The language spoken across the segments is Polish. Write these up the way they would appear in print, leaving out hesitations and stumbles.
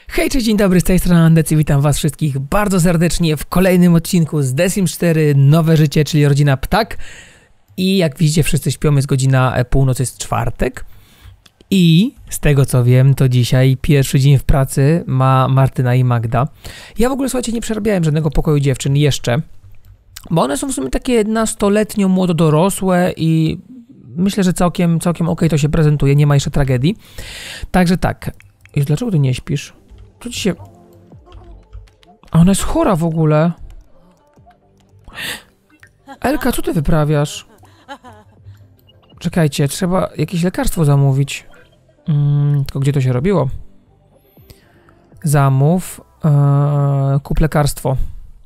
Hej, cześć, dzień dobry, z tej strony Andec i witam was wszystkich bardzo serdecznie w kolejnym odcinku z The Sims 4 Nowe Życie, czyli Rodzina Ptak. I jak widzicie, wszyscy śpią, jest godzina północ, jest czwartek. I z tego co wiem, to dzisiaj pierwszy dzień w pracy ma Martyna i Magda. Ja w ogóle, słuchajcie, nie przerabiałem żadnego pokoju dziewczyn jeszcze, bo one są w sumie takie nastoletnio młododorosłe i myślę, że całkiem okej to się prezentuje, nie ma jeszcze tragedii. Także tak. I dlaczego ty nie śpisz? Co ci się... A ona jest chora w ogóle. Elka, co ty wyprawiasz? Czekajcie, trzeba jakieś lekarstwo zamówić. Tylko gdzie to się robiło? Zamów. Kup lekarstwo.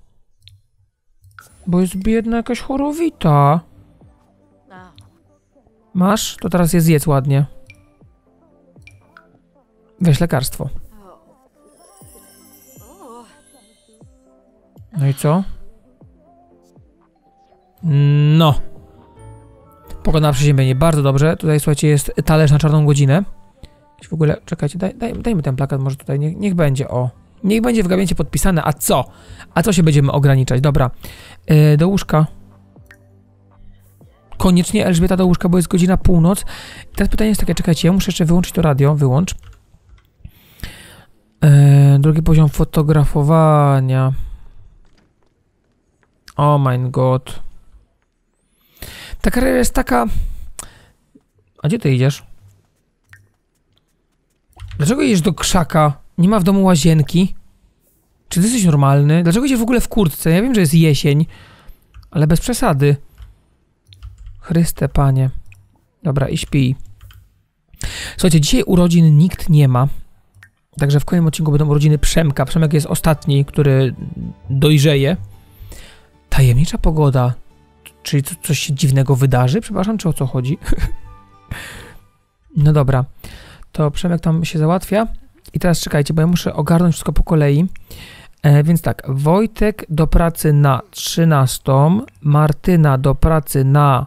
Bo jest biedna jakaś chorowita. Masz? To teraz je zjedz ładnie. Weź lekarstwo. No i co? No. Pogoda na przeziębienie. Bardzo dobrze. Tutaj, słuchajcie, jest talerz na czarną godzinę. W ogóle, czekajcie, dajmy ten plakat może tutaj. Niech będzie, o. Niech będzie w gabinecie podpisane. A co? A co się będziemy ograniczać? Dobra. Do łóżka. Koniecznie Elżbieta do łóżka, bo jest godzina północ. I teraz pytanie jest takie, czekajcie, ja muszę jeszcze wyłączyć to radio. Wyłącz. Drugi poziom fotografowania. Oh my god. Ta kariera jest taka... A gdzie ty idziesz? Dlaczego idziesz do krzaka? Nie ma w domu łazienki? Czy ty jesteś normalny? Dlaczego idziesz w ogóle w kurtce? Ja wiem, że jest jesień, ale bez przesady. Chryste, panie. Dobra, i śpi. Słuchajcie, dzisiaj urodzin nikt nie ma. Także w kolejnym odcinku będą urodziny Przemka. Przemek jest ostatni, który dojrzeje. Tajemnicza pogoda. Czyli coś się dziwnego wydarzy? Przepraszam, czy o co chodzi? No dobra. To Przemek tam się załatwia. I teraz czekajcie, bo ja muszę ogarnąć wszystko po kolei. Więc tak, Wojtek do pracy na 13. Martyna do pracy na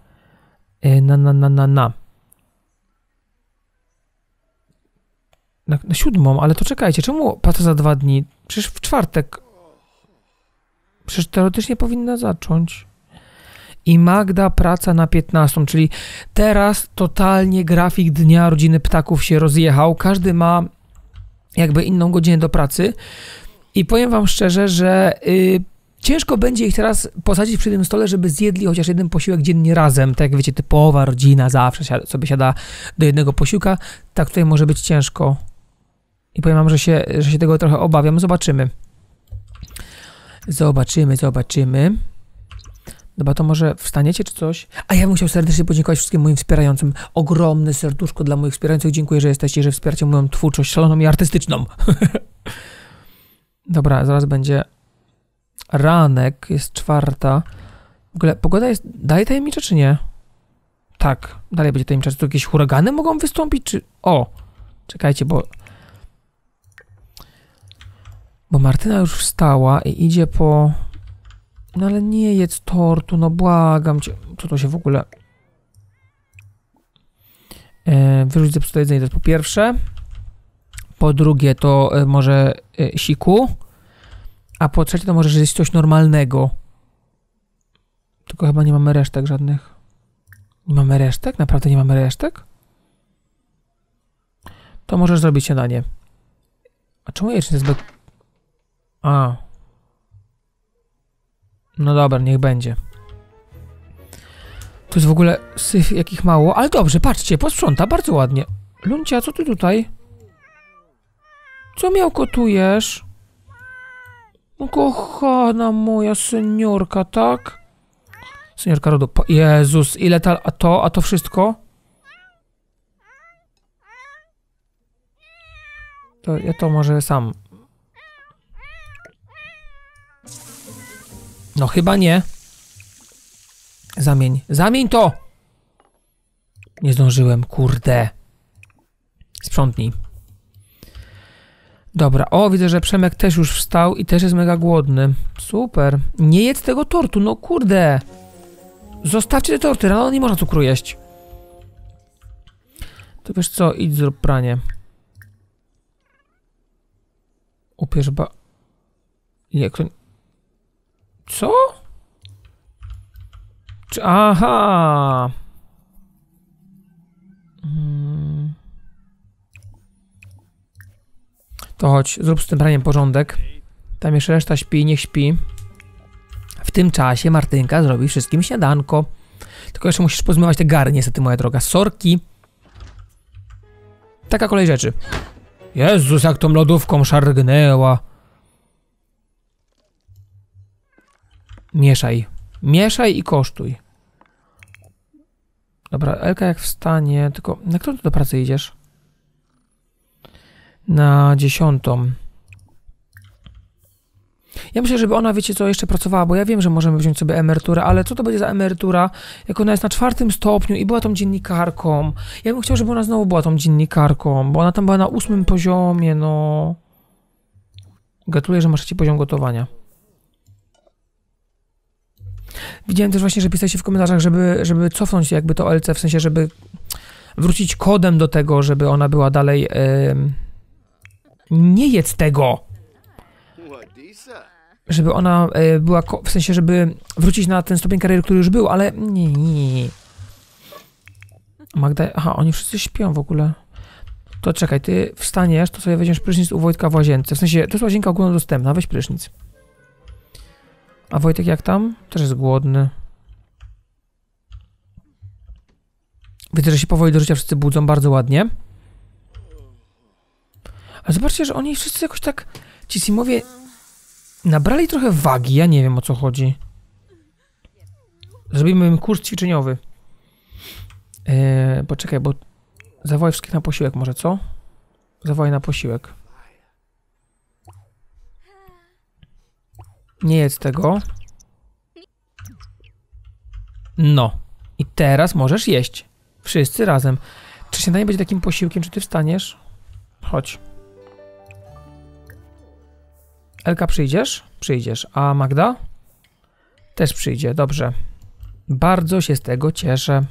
7, ale to czekajcie, czemu praca za 2 dni? Przecież w czwartek. Przecież teoretycznie powinna zacząć. I Magda praca na 15, czyli teraz totalnie grafik dnia rodziny ptaków się rozjechał. Każdy ma jakby inną godzinę do pracy. I powiem wam szczerze, że ciężko będzie ich teraz posadzić przy tym stole, żeby zjedli chociaż jeden posiłek dziennie razem. Tak jak wiecie, typowa rodzina zawsze sobie siada do jednego posiłka. Tak tutaj może być ciężko. I powiem wam, że się tego trochę obawiam. Zobaczymy. Zobaczymy. Dobra, to może wstaniecie czy coś? A ja bym chciał serdecznie podziękować wszystkim moim wspierającym. Ogromne serduszko dla moich wspierających. Dziękuję, że jesteście, że wspieracie moją twórczość szaloną i artystyczną. Dobra, zaraz będzie ranek, jest 4. W ogóle pogoda jest dalej tajemnicza, czy nie? Tak, dalej będzie tajemnicza. Czy tu jakieś huragany mogą wystąpić, czy... O! Czekajcie, bo Martyna już wstała i idzie po... No ale nie jedz tortu, no błagam cię. Co to się w ogóle... Wyrzuć zepsute jedzenie, to jest po pierwsze. Po drugie to może siku. A po trzecie to może, że jest coś normalnego. Tylko chyba nie mamy resztek żadnych. Nie mamy resztek? Naprawdę nie mamy resztek? To możesz zrobić śniadanie. A czemu jajecznica jest bez... A. No dobra, niech będzie. To jest w ogóle syf jakich mało, ale dobrze, patrzcie, posprząta bardzo ładnie. Luncia, co ty tutaj? Co miałkotujesz? Kochana moja seniorka, tak? Seniorka rodu. Jezus, ile a to wszystko? To ja to może sam. No chyba nie. Zamień to! Nie zdążyłem, kurde. Sprzątnij. Dobra, o, widzę, że Przemek też już wstał i też jest mega głodny. Super. Nie jedz tego tortu, no kurde. Zostawcie te torty, rano nie można cukru jeść. To wiesz co, idź zrób pranie. Kupujesz Jak to... Co? Aha! To chodź, zrób z tym praniem porządek. Tam jeszcze reszta śpi, niech śpi. W tym czasie Martynka zrobi wszystkim śniadanko. Tylko jeszcze musisz pozmywać te gary, niestety, moja droga. Sorki. Taka kolej rzeczy. Jezus, jak tą lodówką szargnęła. Mieszaj. Mieszaj i kosztuj. Dobra, Elka jak wstanie, tylko... Na którą ty do pracy idziesz? Na 10. Ja myślę, żeby ona, wiecie co, jeszcze pracowała, bo ja wiem, że możemy wziąć sobie emeryturę, ale co to będzie za emerytura, jak ona jest na 4. stopniu i była tą dziennikarką. Ja bym chciał, żeby ona znowu była tą dziennikarką, bo ona tam była na 8. poziomie, no. Gratuluję, że masz 3. poziom gotowania. Widziałem też właśnie, że pisaliście w komentarzach, żeby cofnąć jakby to LC, w sensie, żeby wrócić kodem do tego, żeby ona była dalej... Nie jedz tego! Żeby ona była, w sensie, żeby wrócić na ten stopień kariery, który już był, ale nie. Magda, aha, oni wszyscy śpią w ogóle. To czekaj, ty wstaniesz, to sobie weźmiesz prysznic u Wojtka w łazience. W sensie, to jest łazienka ogólnodostępna, weź prysznic. A Wojtek jak tam? Też jest głodny. Widzę, że się powoli do życia wszyscy budzą, bardzo ładnie. Ale zobaczcie, że oni wszyscy jakoś tak, ci Simowie, nabrali trochę wagi, ja nie wiem, o co chodzi. Zrobimy im kurs ćwiczeniowy. Poczekaj, bo zawołaj wszystkich na posiłek może, co? Zawołaj na posiłek. Nie jedz tego. No. I teraz możesz jeść. Wszyscy razem. Czy śniadanie będzie takim posiłkiem, czy ty wstaniesz? Chodź. Elka, przyjdziesz? Przyjdziesz. A Magda? Też przyjdzie, dobrze. Bardzo się z tego cieszę.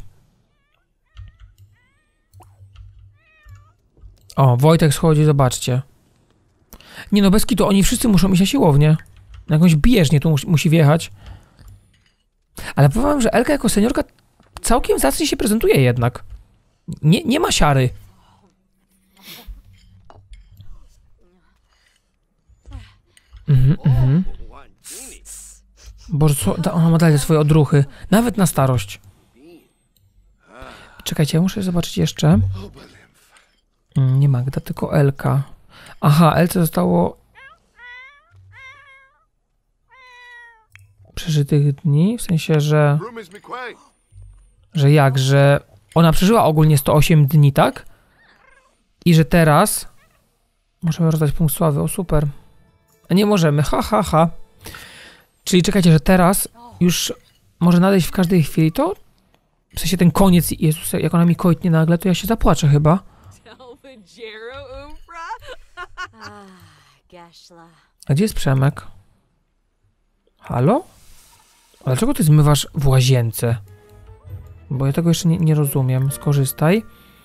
O, Wojtek schodzi, zobaczcie. Nie no, bez kitu, oni wszyscy muszą iść na siłownię. Na jakąś bieżnię tu musi wjechać. Ale powiem wam, że Elka jako seniorka całkiem zacnie się prezentuje jednak. Nie ma siary. Boże, co? Ona ma dalej swoje odruchy. Nawet na starość. Czekajcie, ja muszę zobaczyć jeszcze. Nie Magda, tylko Elka. Aha, Elce zostało... przeżytych dni, w sensie, że... Że ona przeżyła ogólnie 108 dni, tak? I że teraz... Możemy rozdać punkt sławy, o super. A nie możemy, ha. Czyli czekajcie, że teraz już może nadejść w każdej chwili to... W sensie ten koniec, Jezus, jak ona mi kojtnie nagle, to ja się zapłaczę chyba. A gdzie jest Przemek? Halo? A dlaczego ty zmywasz w łazience? Bo ja tego jeszcze nie rozumiem. Skorzystaj.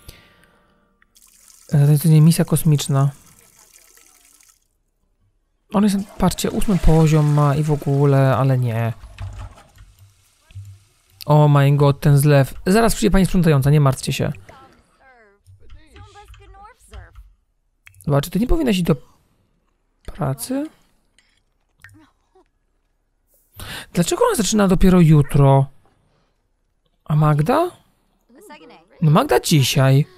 To jest misja kosmiczna. On jest, patrzcie, 8. poziom ma i w ogóle, ale nie. Oh my god, ten zlew. Zaraz przyjdzie pani sprzątająca, nie martwcie się. Zobacz, czy ty nie powinnaś iść do pracy? Dlaczego ona zaczyna dopiero jutro? A Magda? No Magda dzisiaj.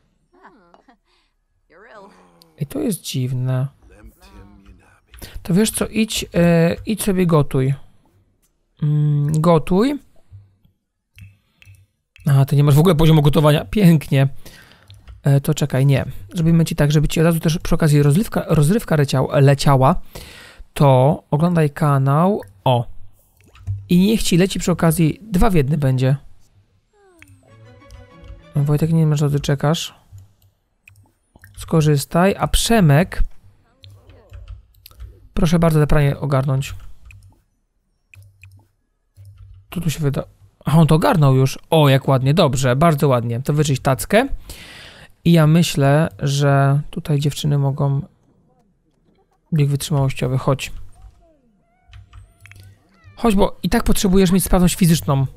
I to jest dziwne. To wiesz co, idź sobie gotuj. Gotuj. A, ty nie masz w ogóle poziomu gotowania. Pięknie. To czekaj, nie. Zrobimy ci tak, żeby ci od razu też przy okazji rozrywka leciała. To oglądaj kanał. O. I niech ci leci przy okazji 2 w 1 będzie. Wojtek, nie wiem, na co ty czekasz. Skorzystaj. A Przemek... Proszę bardzo, te pranie ogarnąć. Tu się wyda... A on to ogarnął już. O, jak ładnie, dobrze, bardzo ładnie. To wyczyść tackę. I ja myślę, że tutaj dziewczyny mogą Bieg wytrzymałościowy, chodź. Chodź, bo i tak potrzebujesz mieć sprawność fizyczną.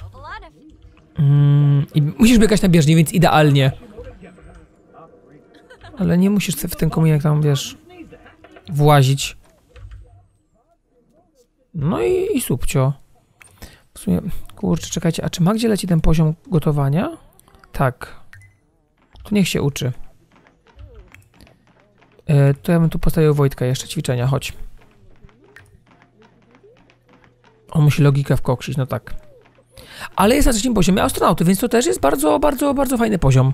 I musisz biegać na bieżni, więc idealnie. Ale nie musisz w ten kominek tam, wiesz, włazić. No i subcio. W sumie, kurczę, czekajcie, a czy ma gdzie leci ten poziom gotowania? Tak. To niech się uczy. To ja bym tu postawił Wojtka jeszcze ćwiczenia, chodź. On musi logikę wkoksić, no tak. Ale jest na trzecim poziomie astronauty, więc to też jest bardzo, bardzo, bardzo fajny poziom.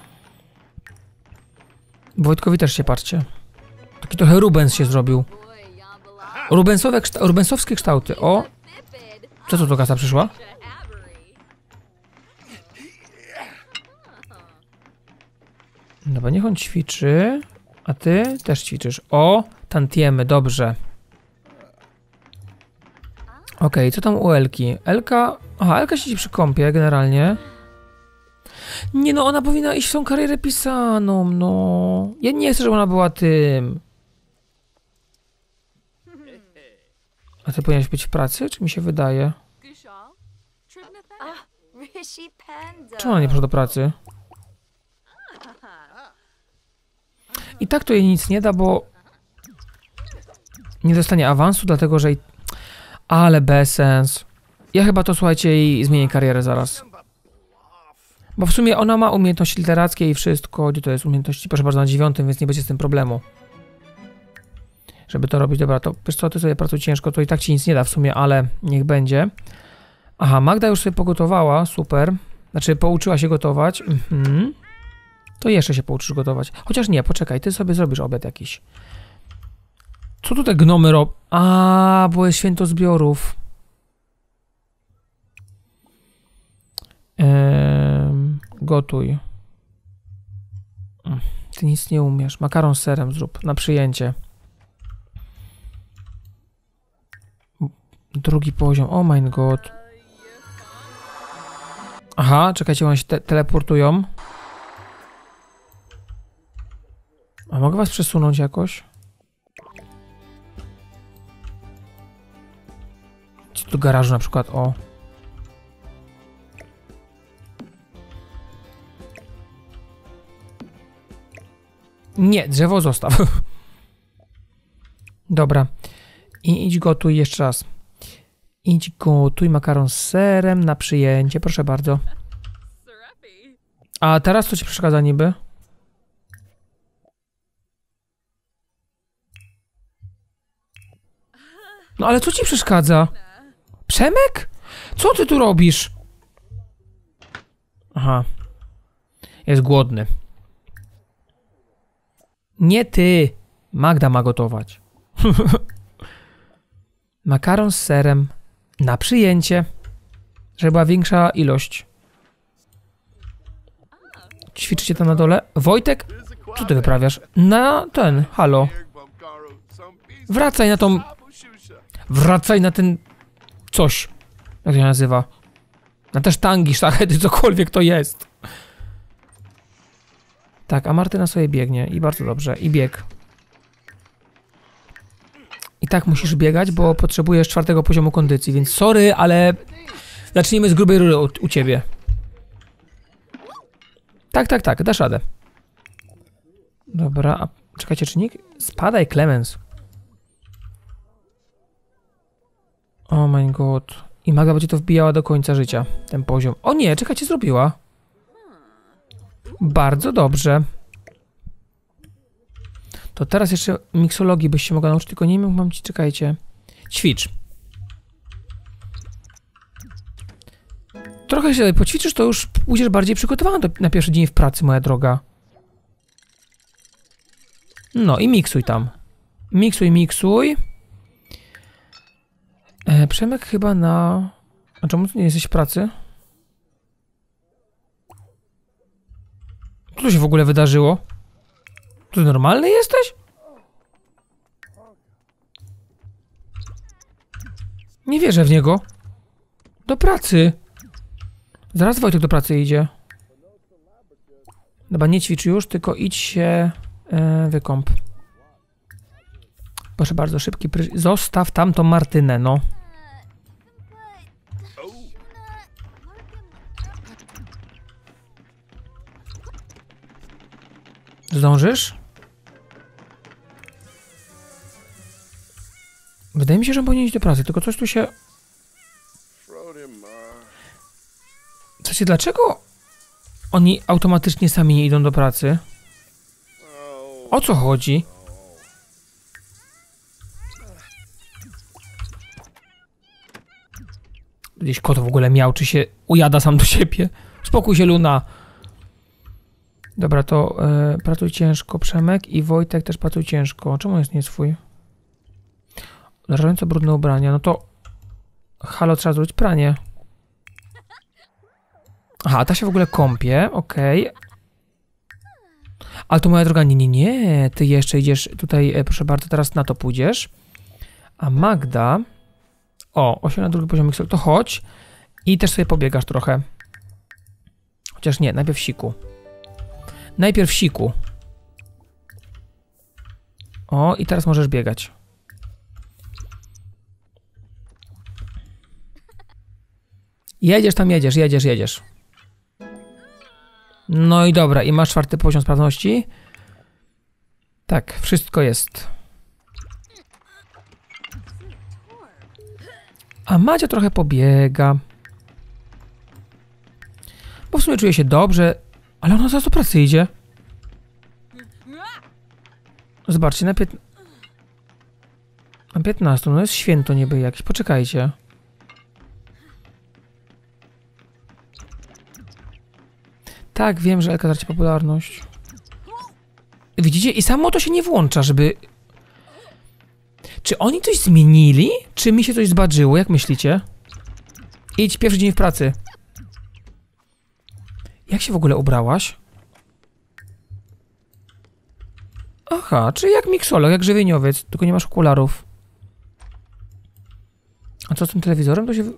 Wojtkowi też się patrzcie. Taki trochę Rubens się zrobił. Rubensowskie kształty. O! Co to do gasa przyszła? Dobra, niech on ćwiczy. A ty też ćwiczysz. O! Tantiemy, dobrze. Okej, co tam u Elki? Elka... Aha, Elka siedzi przy kąpie generalnie. Nie no, ona powinna iść w tą karierę pisaną, no. Ja nie chcę, żeby ona była tym. A ty powinnaś być w pracy, czy mi się wydaje? Czemu ona nie poszła do pracy? I tak to jej nic nie da, bo nie dostanie awansu, dlatego że... Ale bez sens. Ja chyba to, słuchajcie, jej zmienię karierę zaraz. Bo w sumie ona ma umiejętności literackie i wszystko. Gdzie to jest umiejętności? Proszę bardzo, na 9, więc nie będzie z tym problemu. Żeby to robić. Dobra, to wiesz co, ty sobie pracuj ciężko, to i tak ci nic nie da w sumie, ale niech będzie. Aha, Magda już sobie pogotowała, super. Znaczy, pouczyła się gotować. To jeszcze się pouczysz gotować. Chociaż nie, poczekaj, ty sobie zrobisz obiad jakiś. Co tu te gnomy robią? A, bo jest święto zbiorów. Gotuj. Ty nic nie umiesz. Makaron z serem zrób na przyjęcie. Drugi poziom. Oh my god. Aha, czekajcie, one się teleportują. A mogę was przesunąć jakoś? Do garażu na przykład, o. Nie, drzewo zostaw. Dobra. I idź gotuj jeszcze raz. Idź gotuj makaron z serem na przyjęcie, proszę bardzo. A teraz co ci przeszkadza niby? No ale co ci przeszkadza? Przemek? Co ty tu robisz? Aha. Jest głodny. Nie ty. Magda ma gotować. Makaron z serem na przyjęcie. Żeby była większa ilość. Ćwiczycie tam na dole? Wojtek? Co ty wyprawiasz? Na ten, halo. Wracaj na tą... Wracaj na ten... Coś. Jak to się nazywa? Na te sztangi, sztachety, cokolwiek to jest. Tak, a Martyna sobie biegnie. I bardzo dobrze. I bieg. I tak musisz biegać, bo potrzebujesz 4. poziomu kondycji, więc sorry, ale... Zacznijmy z grubej rury u ciebie. Tak, dasz radę. Dobra, a czekajcie, czy nikt... Spadaj, Clemens. Oh my god. I Magda będzie to wbijała do końca życia, ten poziom. O nie, czekajcie, zrobiła. Bardzo dobrze. To teraz jeszcze miksologii byś się mogła nauczyć, tylko nie wiem, mam ci, czekajcie. Ćwicz. Trochę się poćwiczysz, to już pójdziesz bardziej przygotowana na pierwszy dzień w pracy, moja droga. No i miksuj tam. Miksuj. Przemek chyba na... A czemu ty nie jesteś w pracy? Co tu się w ogóle wydarzyło? Ty normalny jesteś? Nie wierzę w niego. Do pracy. Zaraz Wojtek do pracy idzie. Dobra, nie ćwicz już, tylko idź się wykąp. Proszę bardzo, szybki prysznic. Zostaw tamtą Martynę, no. Zdążysz? Wydaje mi się, że on powinien iść do pracy, tylko coś tu się... Słuchajcie, dlaczego oni automatycznie sami nie idą do pracy? O co chodzi? Gdzieś kot w ogóle miał, czy się ujada sam do siebie. Spokój się, Luna. Dobra, to pracuj ciężko, Przemek, i Wojtek też pracuj ciężko. Czemu jest nie swój? Drażąco brudne ubrania. No to... Halo, trzeba zrobić pranie. Aha, ta się w ogóle kąpie, okej. Ale to moja droga, nie. Ty jeszcze idziesz tutaj, proszę bardzo, teraz na to pójdziesz. A Magda... O, 8 na drugi poziom Excel, to chodź. I też sobie pobiegasz trochę. Chociaż nie, najpierw siku. Najpierw siku. O, i teraz możesz biegać. Jedziesz tam, jedziesz. No i dobra, i masz 4. poziom sprawności. Tak, wszystko jest. A Madzia trochę pobiega. Bo w sumie czuje się dobrze, ale ona zaraz do pracy idzie. Zobaczcie, na 15, no jest święto niby jakieś, poczekajcie. Tak, wiem, że Elka traci popularność. Widzicie? I samo to się nie włącza, żeby... Czy oni coś zmienili? Czy mi się coś zbadżyło? Jak myślicie? Idź, pierwszy dzień w pracy. Jak się w ogóle ubrałaś? Aha, czyli jak miksolog, jak żywieniowiec, tylko nie masz okularów. A co z tym telewizorem? To się...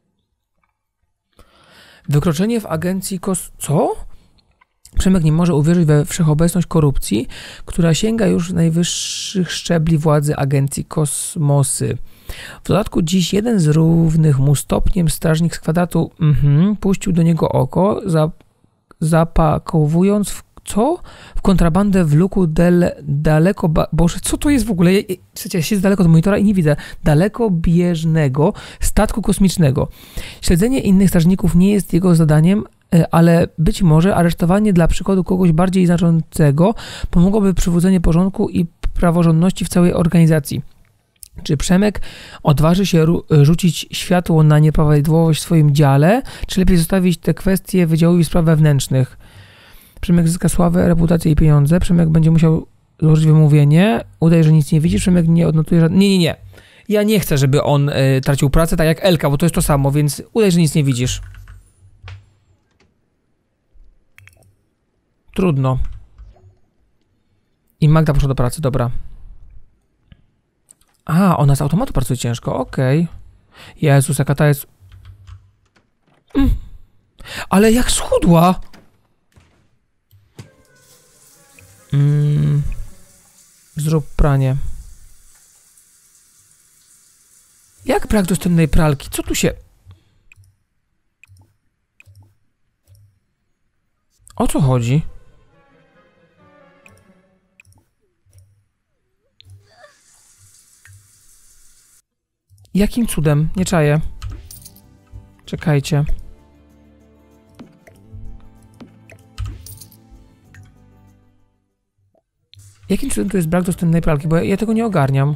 Wykroczenie w agencji Co? Przemek nie może uwierzyć we wszechobecność korupcji, która sięga już najwyższych szczebli władzy agencji Kosmosy. W dodatku dziś jeden z równych mu stopniem strażnik z kwadratu puścił do niego oko, zapakowując w kontrabandę w luku Boże, co to jest w ogóle? Ja siedzę daleko od monitora i nie widzę. Dalekobieżnego statku kosmicznego. Śledzenie innych strażników nie jest jego zadaniem, ale być może aresztowanie dla przykładu kogoś bardziej znaczącego pomogłoby w przywróceniu porządku i praworządności w całej organizacji. Czy Przemek odważy się rzucić światło na nieprawidłowość w swoim dziale, czy lepiej zostawić te kwestie Wydziałowi Spraw Wewnętrznych? Przemek zyska sławę, reputację i pieniądze. Przemek będzie musiał złożyć wymówienie. Udaj, że nic nie widzi. Przemek nie odnotuje żadnych... Nie. Ja nie chcę, żeby on tracił pracę, tak jak Elka, bo to jest to samo, więc udaj, że nic nie widzisz. Trudno. I Magda poszła do pracy, dobra. A, ona z automatu pracuje ciężko, okej. Jezus, jaka ta jest... Ale jak schudła! Zrób pranie. Jak brak dostępnej pralki? Co tu się... O co chodzi? Jakim cudem? Nie czaję. Czekajcie. Jakim cudem tu jest brak dostępnej pralki? Bo ja tego nie ogarniam.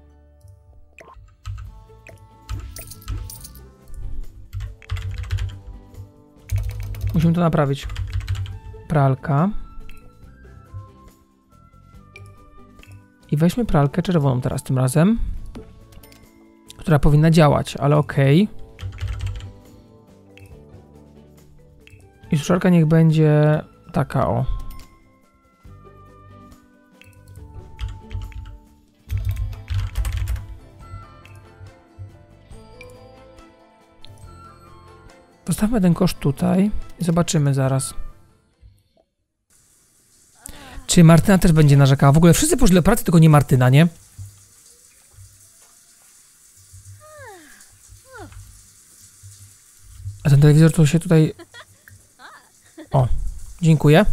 Musimy to naprawić. Pralka. I weźmy pralkę czerwoną teraz tym razem. Która powinna działać, ale okej. I suszarka niech będzie taka, o. Postawmy ten kosz tutaj i zobaczymy zaraz. Czy Martyna też będzie narzekała? W ogóle wszyscy poszli do pracy, tylko nie Martyna, nie? telewizor to się tutaj... O, dziękuję.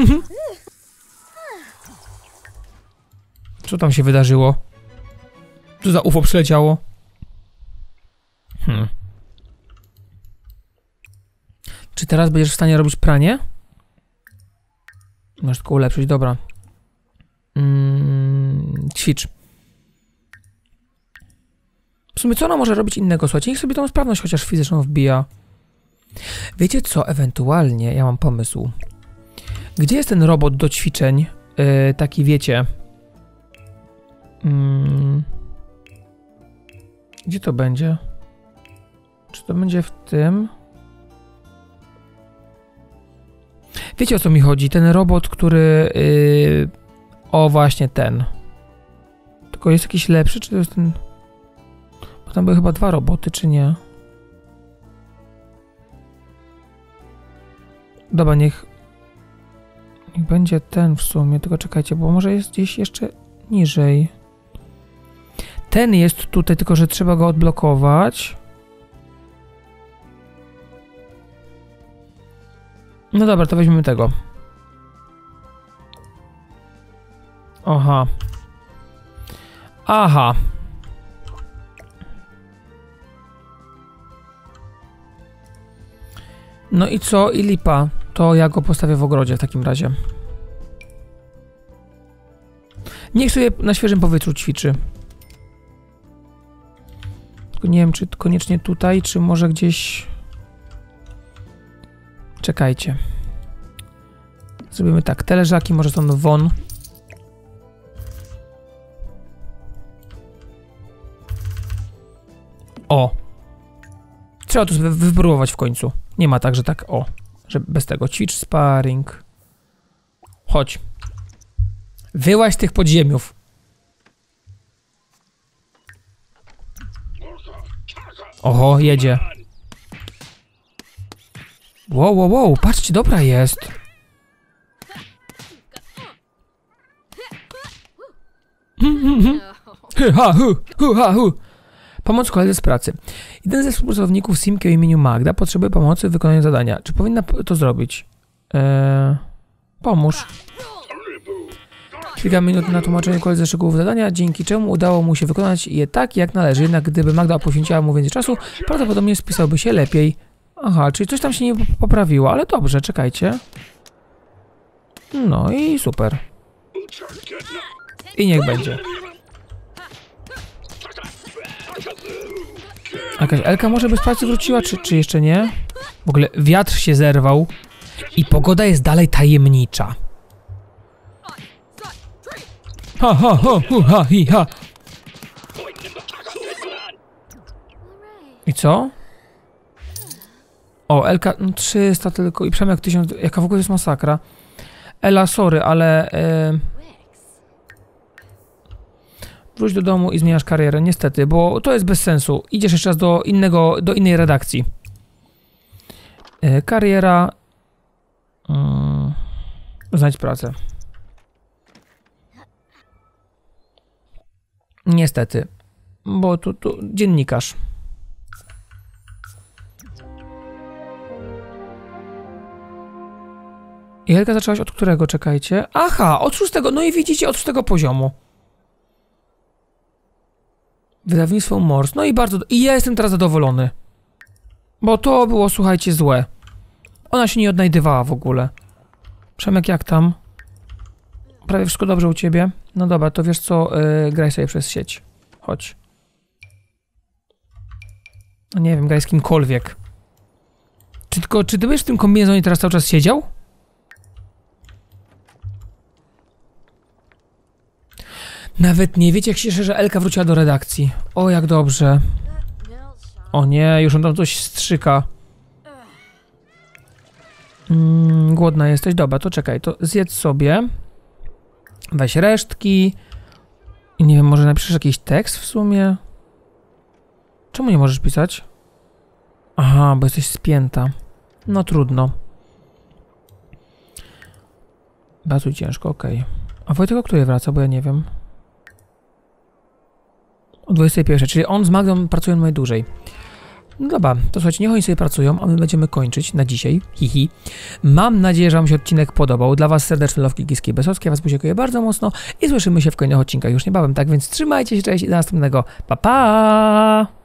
Co tam się wydarzyło? Co za UFO przyleciało? Czy teraz będziesz w stanie robić pranie? Masz tylko ulepszyć, dobra. Ćwicz. W sumie co ona może robić innego? Słuchajcie, niech sobie tą sprawność chociaż fizyczną wbija. Wiecie co? Ewentualnie, ja mam pomysł. Gdzie jest ten robot do ćwiczeń? Taki wiecie... Gdzie to będzie? Czy to będzie w tym? Wiecie o co mi chodzi? Ten robot, który... O, właśnie ten. Tylko jest jakiś lepszy, czy to jest ten... Bo tam były chyba 2 roboty, czy nie? Dobra, niech będzie ten w sumie, tylko czekajcie, bo może jest gdzieś jeszcze niżej. Ten jest tutaj, tylko że trzeba go odblokować. No dobra, to weźmiemy tego. Aha. Aha. No i co? I lipa. To ja go postawię w ogrodzie w takim razie. Niech sobie na świeżym powietrzu ćwiczy. Tylko nie wiem, czy koniecznie tutaj, czy może gdzieś... Czekajcie. Zrobimy tak. Te leżaki może stąd won. O! Trzeba tu sobie wypróbować w końcu. Nie ma tak, że tak, o. Że bez tego. Ćwicz sparring. Chodź. Wyłaź z tych podziemiów. Oho, jedzie. Wow, wow, wow, patrzcie, dobra jest. Pomoc koledze z pracy. Jeden ze współpracowników Simki o imieniu Magda potrzebuje pomocy w wykonaniu zadania. Czy powinna to zrobić? Pomóż. Kilka minut na tłumaczenie koledze szczegółów zadania, dzięki czemu udało mu się wykonać je tak, jak należy. Jednak gdyby Magda poświęciła mu więcej czasu, prawdopodobnie spisałby się lepiej. Aha, czyli coś tam się nie poprawiło, ale dobrze, czekajcie. No i super. I niech będzie. Jakaś Elka może bez pracy wróciła, czy jeszcze nie? W ogóle wiatr się zerwał i pogoda jest dalej tajemnicza. Ha, ha, ha, ha, hi, ha. I co? O, Elka, no 300 tylko i Przemek 1000, jaka w ogóle jest masakra. Ela, sorry, ale... Wróć do domu i zmieniasz karierę, niestety, bo to jest bez sensu. Idziesz jeszcze raz do innej redakcji. Kariera... Znajdź pracę. Niestety, bo tu dziennikarz. I Helga zaczęłaś od którego, czekajcie? Aha, od 6, no i widzicie, od 6 poziomu. Wydawnictwo Mors, no i bardzo... I ja jestem teraz zadowolony. Bo to było, słuchajcie, złe. Ona się nie odnajdywała w ogóle. Przemek, jak tam? Prawie wszystko dobrze u ciebie? No dobra, to wiesz co, graj sobie przez sieć. Chodź. No nie wiem, graj z kimkolwiek. Czy ty byś w tym kombinezonie teraz cały czas siedział? Nawet nie wiecie, jak się cieszę, że Elka wróciła do redakcji. O, jak dobrze. O nie, już on tam coś strzyka. Głodna jesteś? Dobra, to czekaj, to zjedz sobie. Weź resztki. I nie wiem, może napiszesz jakiś tekst w sumie? Czemu nie możesz pisać? Aha, bo jesteś spięta. No trudno. Bardzo ciężko, okej. A Wojtek o której wraca, bo ja nie wiem. O 21, czyli on z Magdą pracują najdłużej. No dobra, to słuchajcie, niech oni sobie pracują, a my będziemy kończyć na dzisiaj. Hihi. Mam nadzieję, że wam się odcinek podobał. Dla was serdeczny love Kiskie Besowskie. Ja was dziękuję bardzo mocno i słyszymy się w kolejnych odcinkach już niebawem. Tak więc trzymajcie się, cześć i do następnego. Pa, pa!